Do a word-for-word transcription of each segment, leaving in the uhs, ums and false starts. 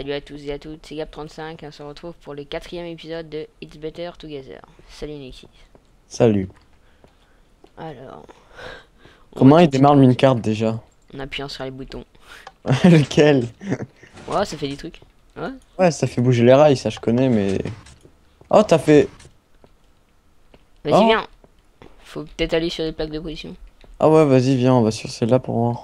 Salut à tous et à toutes, c'est Gap trente-cinq et on se retrouve pour le quatrième épisode de It's Better Together. Salut Nixis. Salut. Alors... Comment il démarre le minecart déjà? En appuyant sur les boutons. Lequel? Ouais, ça fait des trucs. Ouais. Ouais, ça fait bouger les rails, ça je connais, mais... Oh, t'as fait... Vas-y, Oh. viens. Faut peut-être aller sur les plaques de position. Ah ouais, vas-y, viens, on va sur celle-là pour voir.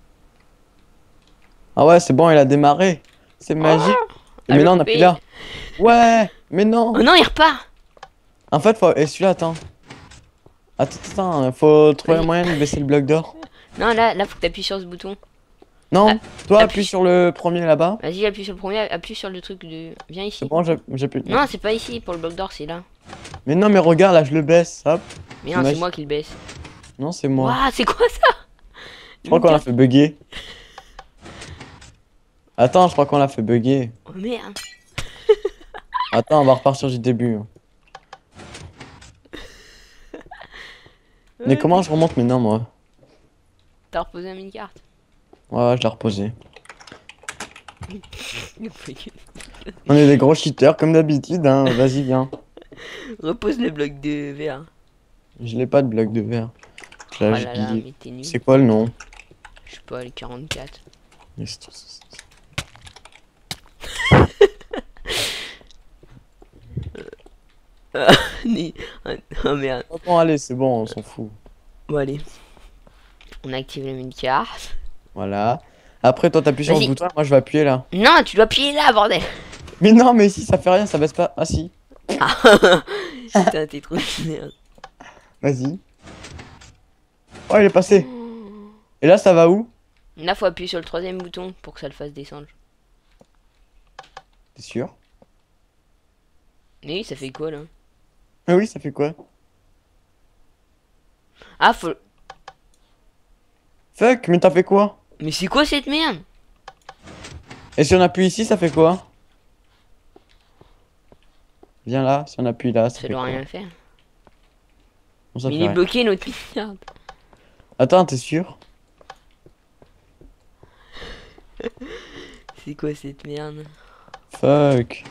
Ah ouais, c'est bon, il a démarré. C'est magique. Mais Allô, non, on appuie là. Ouais, mais non. Oh non, il repart. En fait, faut... Et celui-là, attends. Attends, attends, faut trouver un Vas-y. moyen de baisser le bloc d'or. Non, là, là, faut que t'appuies sur ce bouton. Non, Ah, toi, appuie. appuie sur le premier là-bas. Vas-y, appuie sur le premier, appuie sur le truc de... Viens ici. C'est bon, j'appuie. Non, c'est pas ici, pour le bloc d'or, c'est là. Mais non, mais regarde, là, je le baisse, hop. Mais non, c'est Imagine- moi qui le baisse. Non, c'est moi. Waouh, c'est quoi ça? Je crois qu'on l'a fait bugger. Attends, je crois qu'on l'a fait bugger. Oh merde. Attends, on va repartir du début. Mais comment je remonte maintenant, moi? T'as reposé un mini-carte. Ouais, je l'ai reposé. On est des gros cheaters, comme d'habitude, hein. Vas-y, viens. Repose le bloc de verre. Je l'ai pas de bloc de verre. Je Oh l'ai là là, oublié. mais t'es nul. C'est quoi le nom? Je sais pas, le quarante-quatre. Ni- Oh merde. Bon, allez, c'est bon, on s'en fout. Bon, allez. On active le mini-carte. Voilà. Après, toi, t'appuies sur le Vas-y. bouton, moi, je vais appuyer là. Non, tu dois appuyer là, bordel. Mais non, mais si ça fait rien, ça baisse pas. Ah, si. Putain, t'es trop de merde. Vas-y. Oh, il est passé. Et là, ça va où? Là, faut appuyer sur le troisième bouton pour que ça le fasse descendre. T'es sûr? Mais oui, ça fait quoi là? Ah oui, ça fait quoi? Ah, faut. Fuck, mais t'as fait quoi? Mais c'est quoi cette merde? Et si on appuie ici, ça fait quoi? Viens là, si on appuie là, ça, Ça fait doit quoi? rien faire. Bon, ça Mais fait il est rien. bloqué notre mini-carte. Attends, t'es sûr? C'est quoi cette merde? Fuck.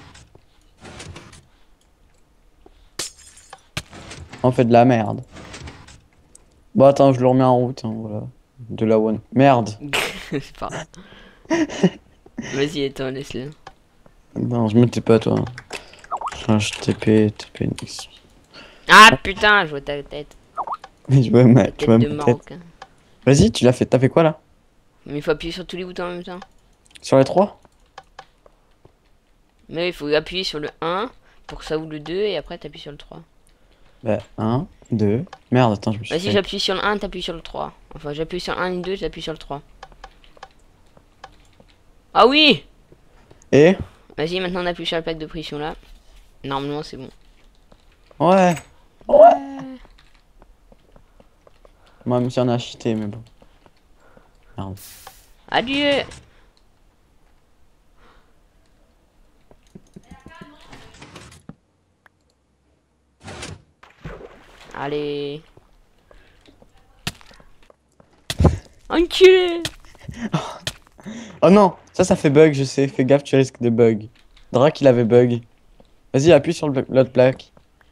On fait de la merde. Bon, attends, je le remets en route, hein, voilà. De la one. Merde. C'est pas grave. Vas-y, attends, laisse-le. Non, je me tais pas, toi. Slash T P, T P, Nix. Ah putain, je vois ta tête. Je vois ma, tu Tête vois de ma tête. Marocain. Vas-y, tu l'as fait. T'as fait quoi là? Mais il faut appuyer sur tous les boutons en même temps. Sur les trois? Mais il faut appuyer sur le un pour que ça ouvre le deux et après t'appuies sur le trois. Bah, un, deux. Merde, attends, je me suis Vas-y, fait. j'appuie sur le un, t'appuies sur le trois. Enfin, j'appuie sur le un et le deux, j'appuie sur le trois. Ah oui! Et? Vas-y, maintenant on appuie sur la plaque de pression là. Normalement, c'est bon. Ouais. Ouais. Moi, même si on a cheaté, mais bon. Merde. Adieu! Allez. Enculé! Oh non, ça, ça fait bug, je sais. Fais gaffe, tu risques de bug. Drac, il avait bug. Vas-y, appuie sur le- l'autre plaque.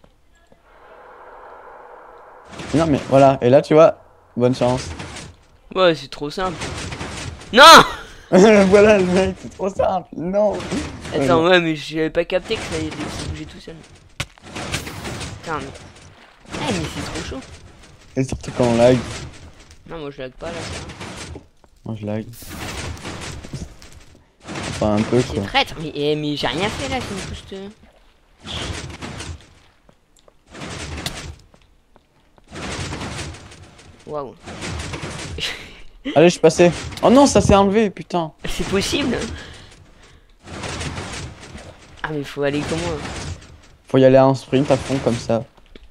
Non, mais voilà. Et là, tu vois, bonne chance. Ouais, c'est trop simple. Non! Voilà, le mec, c'est trop simple. Non. Attends, ouais, mais j'avais pas capté que ça allait se bouger tout seul. Putain, mais. Eh, mais c'est trop chaud. Et surtout quand on lag. Non, moi je lag pas là. ça va. Moi, je lag. Enfin, un peu, C'est quoi. traître, mais, eh, mais j'ai rien fait là, c'est une pousse. euh. Waouh. Allez, je suis passé. Oh non, ça s'est enlevé, putain. C'est possible? Ah, mais faut aller comment? Faut y aller en sprint à fond, comme ça.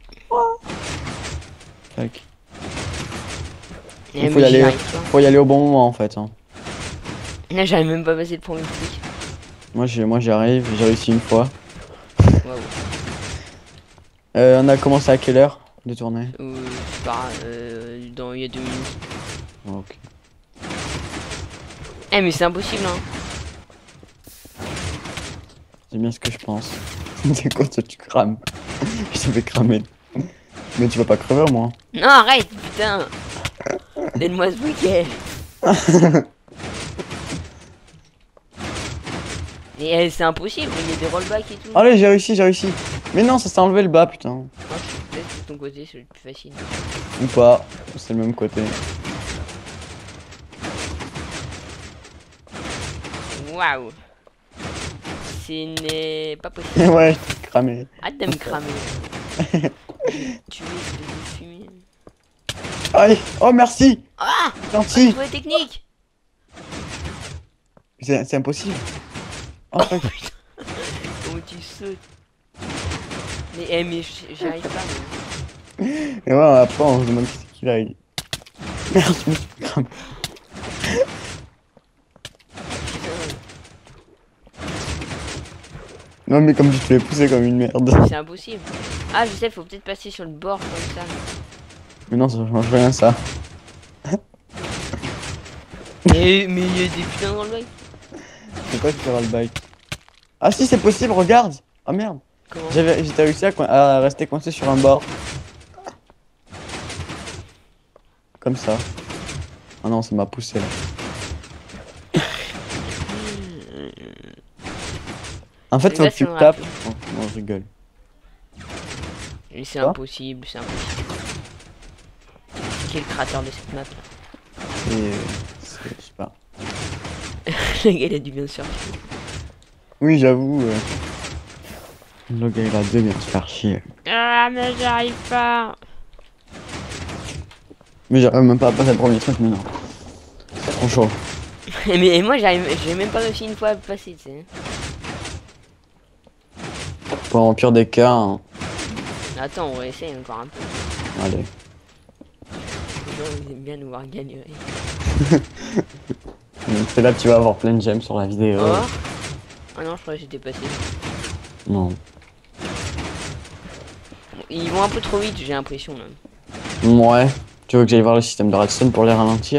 Tac. Eh, Il faut mais y aller. j'y arrive pas. Faut y aller au bon moment, en fait. Hein. Là, j'arrive même pas passé le premier truc. Moi, j'ai, moi, j'y arrive. J'ai réussi une fois. Waouh. Euh, on a commencé à quelle heure de tournée? Euh, je sais pas, euh, dans il y a deux minutes. Ok. Eh, mais c'est impossible, hein. C'est bien ce que je pense. C'est quoi toi tu crames? Je te fais cramer. Mais tu vas pas crever moi. Non, arrête, putain. Donne-moi ce briquet. Mais euh, c'est impossible, il y a des rollbacks et tout. Allez, j'ai réussi, j'ai réussi. Mais non, ça s'est enlevé le bas, putain. Ah, peut-être de ton côté, c'est le plus facile. Ou pas, c'est le même côté. Waouh. Ce n'est pas possible. Ouais, je t'ai cramé. Arrête de me cramer. Tu es de fumer. Aïe, oh merci. Ah, Gentil. trouvé technique. C'est c'est impossible. Oh, fuck. Comment tu sautes? Mais, eh, mais j- j'y arrive pas. Mais... Et ouais, après on se demande qui c'est qui là. il- Merde, je me suis cramé. Non mais comme tu te fais pousser comme une merde. C'est impossible. Ah, je sais, faut peut-être passer sur le bord comme ça. Mais non, ça change rien ça. Mais mais il y a des putains dans le bac. C'est quoi qui fera le bike? Ah si, c'est possible, regarde. Oh merde. Comment? J'avais j'étais réussi à, coin- à rester coincé sur un bord. Comme ça. Ah non, ça m'a poussé là. En fait, Les faut gars, que tu ça me tapes. rappelle. Oh, non, je rigole. Mais c'est Quoi? impossible, c'est impossible. Quel créateur de cette map là? Et c'est- je sais pas. Le gars il a dû bien surfer. Oui, j'avoue. Euh... Le gars il a dû bien se faire chier. Ah mais j'arrive pas. Mais j'arrive même pas à passer le premier truc, mais non. C'est trop chaud. Mais moi j'arrive, j'ai même pas réussi une fois à passer, tu sais. Pour en pire des cas. Hein. Attends, on va essayer encore un peu. Allez. Les gens ils aiment bien nous voir galérer. C'est là que tu vas avoir plein de gemmes sur la vidéo. Oh. Ah non, je crois que j'étais passé. Non. Ils vont un peu trop vite, j'ai l'impression là. Ouais. Tu veux que j'aille voir le système de redstone pour les ralentir?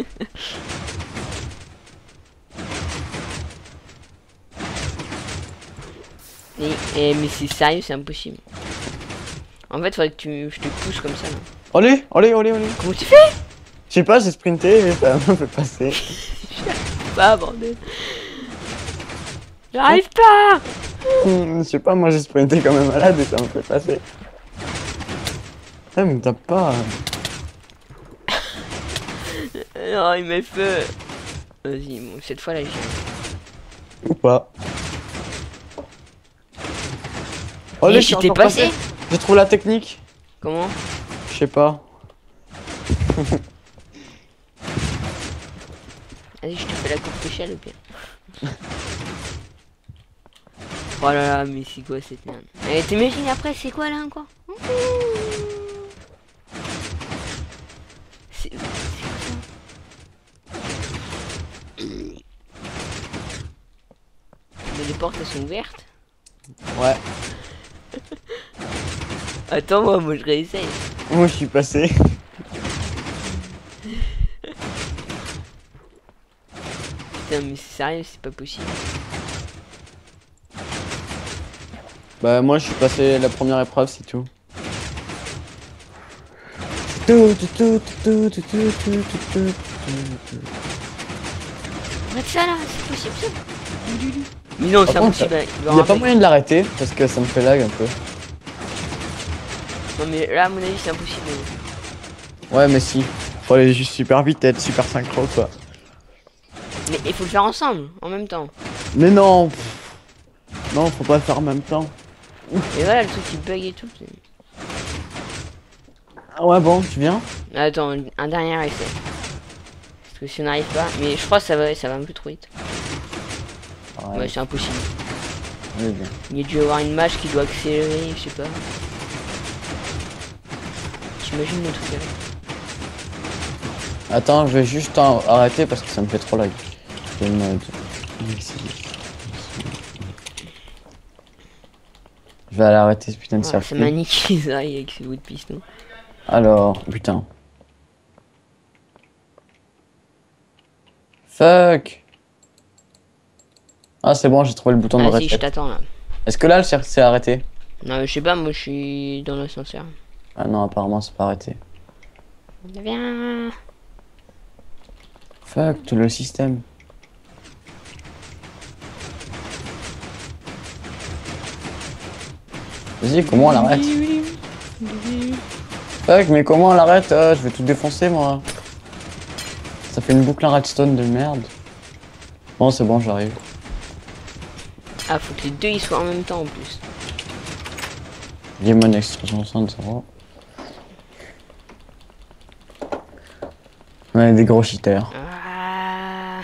Et, et- mais c'est sérieux, c'est impossible. En fait, faudrait que tu, je te pousse comme ça là. Allez, allez, allez, allez. Comment tu fais? Je sais pas, j'ai sprinté, mais ça m'a fait passer. Pas bordel. J'arrive pas. Hmm, je sais pas, moi j'ai sprinté comme un malade et ça m'a fait passer. Eh, mais t'as pas. Non, il m'a fait. Vas-y, bon, cette fois là, j'ai. Ou pas. Allez, Mais je suis je t'ai encore passé. J'ai trouvé la technique. Comment? Je sais pas. Vas-y, je te fais la coupe d'échelle au pire. Oh là là, mais c'est quoi cette merde? Et t'imagines après, c'est quoi là encore? C'est. c'est quoi ça? Mais les portes elles sont ouvertes? Ouais. Attends, moi, moi je réessaye. Moi je suis passé. Putain, mais c'est sérieux, c'est pas possible. Bah, moi je suis passé la première épreuve, c'est tout. Tout, tout, tout, tout, tout, tout, tout, tout, tout, tout. Arrête ça là, c'est possible ça? Mais non, c'est Par contre, impossible. hein, il doit Y a avoir pas un moyen de l'arrêter parce que ça me fait lag un peu. bug. Non, mais là, à mon avis, c'est impossible. Ouais, mais si. Faut aller juste super vite et être super synchro quoi. Mais il faut le faire ensemble, en même temps. Mais non. Pff. Non, faut pas le faire en même temps. Et voilà, le truc qui bug et tout. c'est- Ah ouais, bon, tu viens? Attends, un dernier essai. Parce que si on n'arrive pas, mais je crois que ça va, ça va un peu trop vite. Ouais, c'est impossible. Oui, bien. Il y a dû y avoir une match qui doit accélérer, je sais pas. J'imagine le truc avec. Attends, je vais juste en- arrêter parce que ça me fait trop lag. Je vais le mode. Je vais aller arrêter ce putain de Ah, circuit. ça m'a niqué les oreilles avec ce bout de piston. Alors, putain. Fuck. Ah, c'est bon, j'ai trouvé le bouton de Vas-y, je reset. t'attends là. Est-ce que là, le cercle s'est arrêté? Non, mais je sais pas, moi je suis dans l'ascenseur. Ah non, apparemment, c'est pas arrêté. Viens. Fuck, tout le système. Vas-y, comment on l'arrête? Fuck, mais comment on l'arrête? Euh, je vais tout défoncer, moi. Ça fait une boucle en redstone de merde. Bon, c'est bon, j'arrive. Ah, faut que les deux ils soient en même temps en plus. Lemon extraction zéro. Ouais, des gros cheaters. Ah.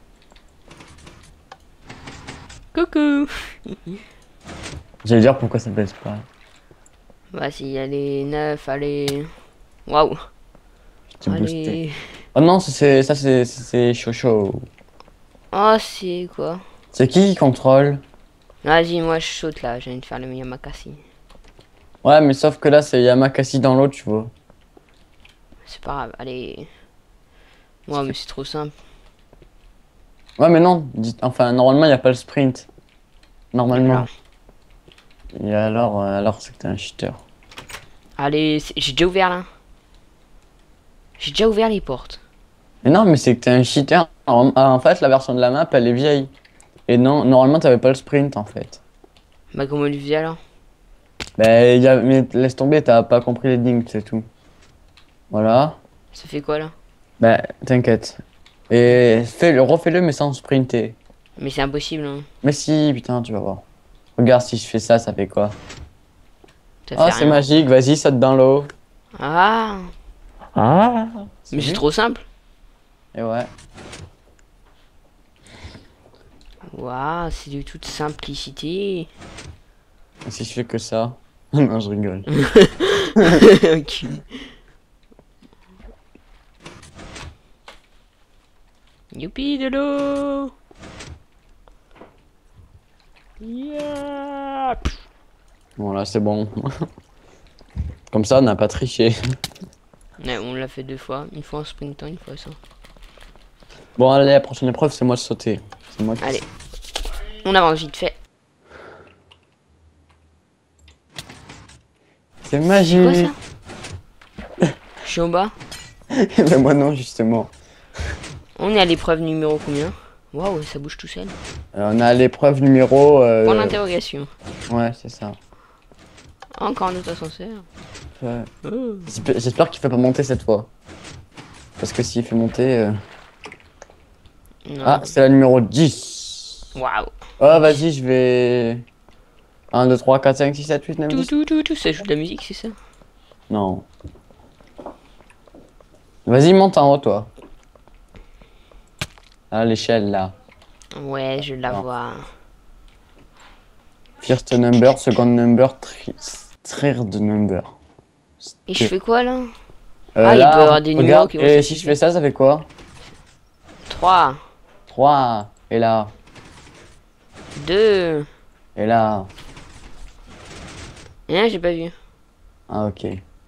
Coucou. J'allais dire pourquoi ça baisse pas. Vas-y, allez, neuf, allez. Waouh. J'ai boosté. Allez. Oh non, ça c'est ça c'est c'est chaud chaud. Oh, c'est quoi? C'est qui qui contrôle? Vas-y, moi je saute là, j'ai envie de faire le Yamakasi. Ouais, mais sauf que là c'est Yamakasi dans l'eau, tu vois. C'est pas grave, allez. Ouais, mais c'est trop simple. Ouais, mais non, dites- enfin normalement il y a pas le sprint. Normalement. Voilà. Et alors euh, alors c'est que t'es un cheater. Allez, c'est- j'ai déjà ouvert là. J'ai déjà ouvert les portes. Mais non, mais c'est que t'es un cheater. En, en fait, la version de la map elle est vieille. Et non, normalement t'avais pas le sprint en fait. Bah, comment lui faisait alors? Bah, y a, mais laisse tomber, t'as pas compris les lignes, c'est tout. Voilà. Ça fait quoi là? Bah, t'inquiète. Et fais-le, refais-le, mais sans sprinter. Mais c'est impossible, hein. Mais si, putain, tu vas voir. Regarde, si je fais ça, ça fait quoi? Ça Ah, fait c'est rien. magique, vas-y, saute dans l'eau. Ah, Ah. mais c'est trop simple. Et ouais. Waouh, c'est de toute simplicité. Et si je fais que ça. Non, je rigole. Ok. Youpi de l'eau. Yeah. Bon, là, c'est bon. Comme ça, on n'a pas triché. Ouais, on l'a fait deux fois, une fois en sprintant, une fois ça. Bon, allez, la prochaine épreuve, c'est moi de sauter. C'est moi qui... Allez, on avance vite fait. C'est C'est quoi magique. ça? Je suis en bas. Mais moi, non, justement. On est à l'épreuve numéro combien? Waouh, ça bouge tout seul. Euh, on a l'épreuve numéro... Euh... Point d'interrogation. Ouais, c'est ça. Encore un autre ascenseur. Ouais. Oh. J'espère j'espère qu'il fait pas monter cette fois. Parce que s'il fait monter... euh, Non. Ah, c'est la numéro dix. Waouh. Oh, vas-y, je vais... un, deux, trois, quatre, cinq, six, sept, huit, neuf, Tout, dix. tout, tout, tout, ça joue de la musique, c'est ça? Non. Vas-y, monte en haut, toi. À l'échelle, là. Ouais, je la Non. vois. First number, second number, tri- third number. Et je fais quoi là? Euh, Ah, il là, peut y avoir des numéros regarde, qui vont et se si je fais ça, ça fait quoi? trois, trois. Et là. deux. Et là. Hein, j'ai pas vu. Ah, ok.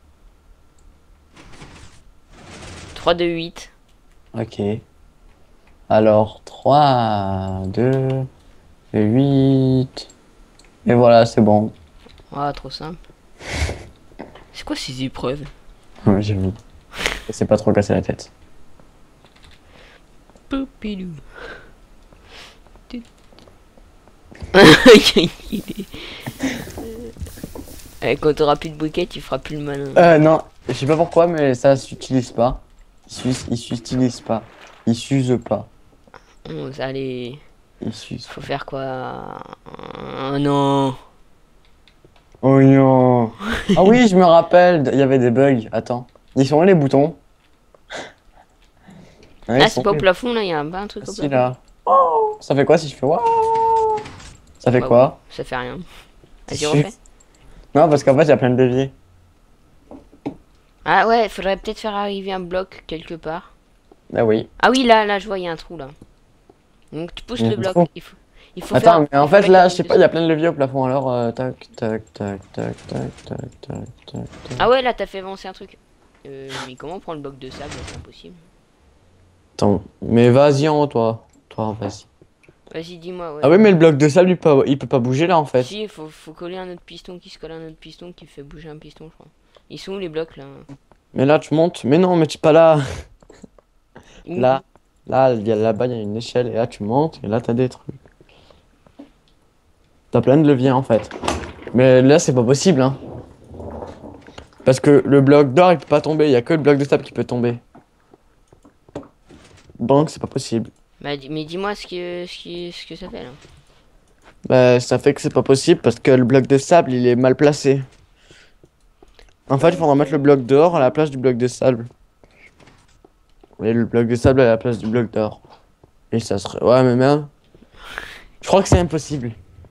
trois, deux, huit. Ok. Alors, trois, deux, et huit. Et voilà, c'est bon. Ah, trop simple. C'est quoi ces épreuves? Ouais, j'ai vu. C'est pas trop casser la tête. Poupidou. Eh, quand t'auras plus de briquet, tu feras plus le malin. Euh, non, je sais pas pourquoi, mais ça s'utilise pas. Il s'us- il s'utilise pas. Il s'use pas. Bon, allez, Il s'use. faut faire quoi? Oh non. Oh non. Ah oui, je me rappelle, il y avait des bugs. Attends. Ils sont où les boutons? Ouais, Ah, ils c'est sont pas au où plafond là, il y a pas un truc Ah, au si, plafond. là. Oh, ça fait quoi si je fais waouh? Ça fait Bah, quoi? Ça fait rien. Vas-y, Je- refais. Non, parce qu'en fait, il y a plein de leviers. Ah ouais, faudrait peut-être faire arriver un bloc quelque part. Ah oui. Ah oui, là, là, je vois, il y a un trou là. Donc tu pousses Il y a le un bloc. trou. Il faut, il faut Attends, faire. mais en il faut fait, mettre là, le je sais bloc pas, il y a dessus. plein de leviers au plafond. Alors, euh, tac, tac, tac, tac, tac, tac, tac, tac, tac. Ah ouais, là, t'as fait avancer un truc. Euh, mais comment on prend le bloc de sable? C'est impossible. Attends, mais vas-y en haut, toi. Toi, vas-y. Vas-y, dis-moi, ouais. Ah oui, mais le bloc de sable, il peut, il peut pas bouger là en fait. Si, faut, faut coller un autre piston qui se colle à un autre piston qui fait bouger un piston, je crois. Ils sont où les blocs là? Mais là, tu montes. Mais non, mais tu es pas là. Où? Là, là, il y a là-bas, il y a une échelle. Et là, tu montes. Et là, t'as des trucs. T'as plein de leviers en fait. Mais là, c'est pas possible, hein. Parce que le bloc d'or, il peut pas tomber. Il y a que le bloc de sable qui peut tomber. Donc, c'est pas possible. Bah, dis- mais dis-moi ce que, ce, qui, ce que ça fait là. Bah, ça fait que c'est pas possible parce que le bloc de sable, il est mal placé. En fait, il faudra mettre le bloc d'or à la place du bloc de sable. Et le bloc de sable à la place du bloc d'or. Et ça serait... Ouais, mais même... Je crois que c'est impossible.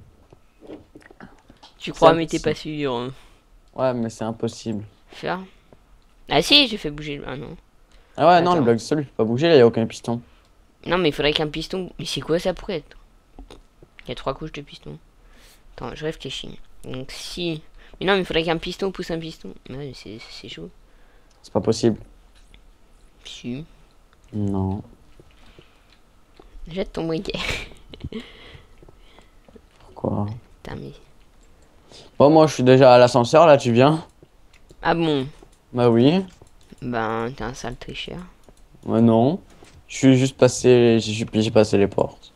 Tu crois, C'est mais t'es impossible. pas sûr. Hein. Ouais, mais c'est impossible. Faire. Ah si, j'ai fait bouger. Ah non. Ah ouais, non, Attends. le bloc de sable, il peut pas bouger, là, il y a aucun piston. Non, mais il faudrait qu'un piston. Mais c'est quoi ça pourrait être? Il y a trois couches de piston. Attends, je réfléchis. Donc si. Mais non, mais il faudrait qu'un piston pousse un piston. Ouais, c'est c'est chaud. C'est pas possible. Si. Non. Jette ton briquet. Pourquoi? Putain, mais. Bon, moi, je suis déjà à l'ascenseur, là, tu viens? Ah bon? Bah oui. Ben, t'es un sale tricheur. Ouais, non. Je suis juste passé... J'ai j'ai passé les portes.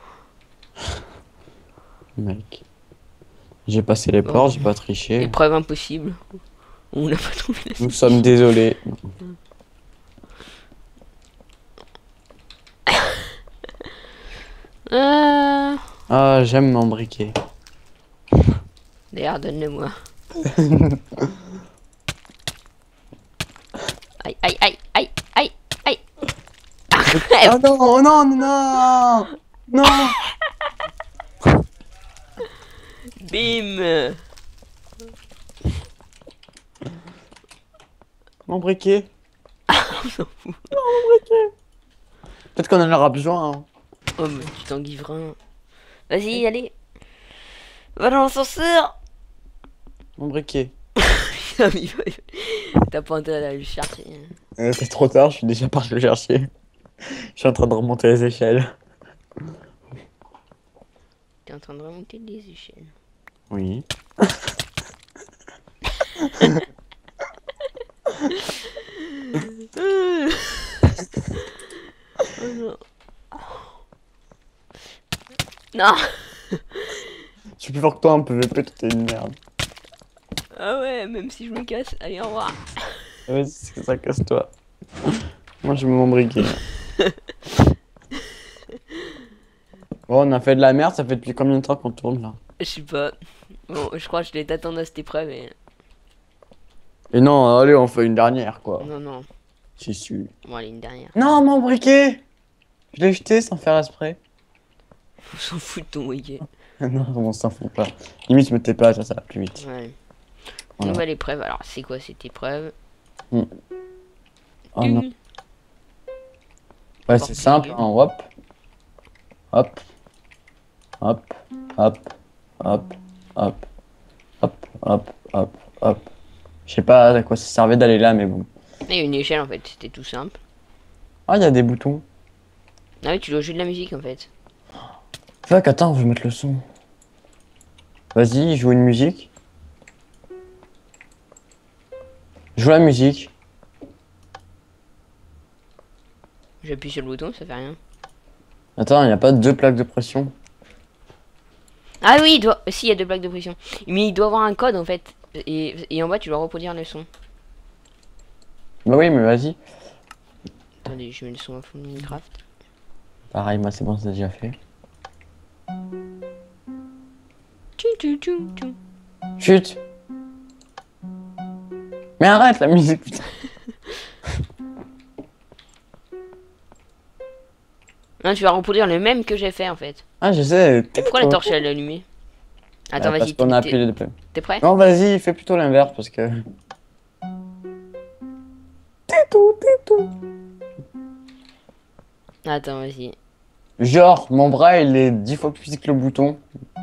Mec. J'ai passé les Bon. portes, j'ai pas triché. Épreuve impossible. On n'a pas trouvé la Nous sommes désolés. Ah. Ah, j'aime m'embriquer. D'ailleurs, donne-le-moi. Aïe, aïe, aïe, aïe, aïe, aïe. Ah non, oh non, non, non. Bim. M'embriquer. On s'en fout. Peut-être qu'on en aura besoin. Hein. Oh, mais tu t'enguivres. Vas-y, allez. Va dans l'ascenseur. M'embriquer. Putain, mais il va- T'as pas intérêt à aller le chercher. Euh, c'est trop tard, je suis déjà parti le chercher. Je suis en train de remonter les échelles. T'es en train de remonter les échelles. Oui. Oh non. Non. Je suis plus fort que toi en P V P, toi t'es une merde. Ah ouais, même si je me casse. Allez, au revoir. Vas-y, c'est ça, casse-toi. Moi je vais m'embriquer. Bon, on a fait de la merde, ça fait depuis combien de temps qu'on tourne là? Je sais pas. Bon, je crois que je vais t'attendre à cette épreuve. Et... Et non, allez, on fait une dernière quoi. Non, non. Si, si. Bon, allez, une dernière. Non, m'embriquer! Je l'ai jeté sans faire exprès. On s'en fout de ton week Non, on s'en fout pas. Limite, je me tais pas, ça, ça va plus vite. Ouais. Voilà. Nouvelle épreuve. Alors, c'est quoi cette épreuve? Oh non. Ding. Ouais, c'est simple, hein. Hop. Hop. Hop. Hop. Hop. Hop. Hop. Hop. Hop. Hop. Je sais pas à quoi ça servait d'aller là, mais bon. Il y a une échelle en fait, c'était tout simple. Ah, il y a des boutons. Ah oui, tu dois jouer de la musique en fait. Fuck, attends, je vais mettre le son. Vas-y, joue une musique. Joue la musique. J'appuie sur le bouton, ça fait rien. Attends, il n'y a pas deux plaques de pression. Ah oui, il doit. Si, il y a deux plaques de pression. Mais il doit avoir un code en fait. Et, et en bas, tu dois reproduire le son. Bah oui, mais vas-y. Attendez, je mets le son à fond de Minecraft. Pareil, moi c'est bon, c'est déjà fait. Tchou, tchou, tchou, tchou. Chut. Mais arrête la musique, putain. Non, tu vas reproduire le même que j'ai fait en fait. Ah, je sais. Mais pourquoi la torche elle est allumée? Attends, Parce vas-y, qu'on a t'es- appuyé les deux. t'es prêt? Non, vas-y, fais plutôt l'inverse parce que. T'es tout, t'es tout. Attends, vas-y. Genre, mon bras il est dix fois plus petit que le bouton.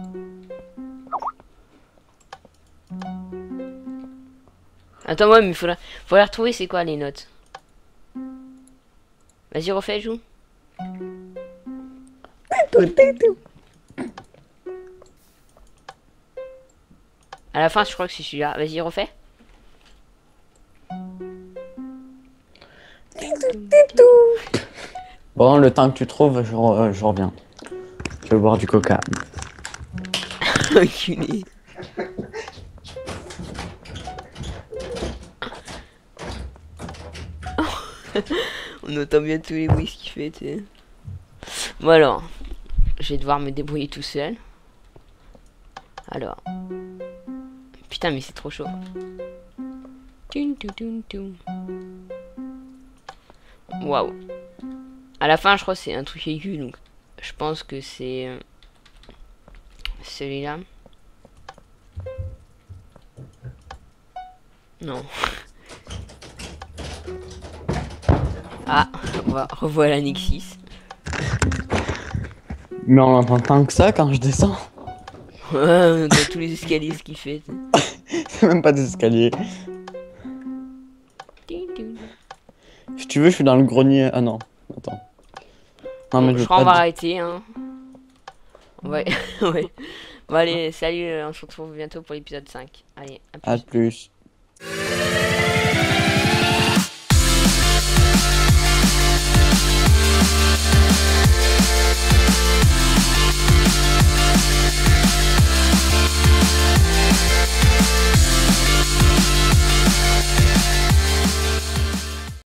Attends, ouais, mais il faudra... faudra retrouver c'est quoi les notes. Vas-y, refais, joue. À la fin, je crois que c'est celui-là. Vas-y, refais. Bon, le temps que tu trouves, je, re- je reviens. Je vais boire du coca. Enculé. On entend bien tous les bruits ce qu'il fait, tu sais. Bon alors, je vais devoir me débrouiller tout seul. Alors. Putain, mais c'est trop chaud. Toun, toun, toun, toun. Waouh. À la fin, je crois que c'est un truc aigu, donc je pense que c'est euh, celui-là. Non. Ah, on revoilà Nexus. Mais on entend tant que ça quand je descends. Ouais, on entend tous les escaliers ce qu'il fait. C'est même pas des escaliers. Si tu veux, je suis dans le grenier. Ah non, attends. Non, Bon, mais je je veux crois qu'on pas va te- arrêter, hein. Ouais, ouais. Bon allez, salut, euh, on se retrouve bientôt pour l'épisode cinq. Allez, à plus. À plus.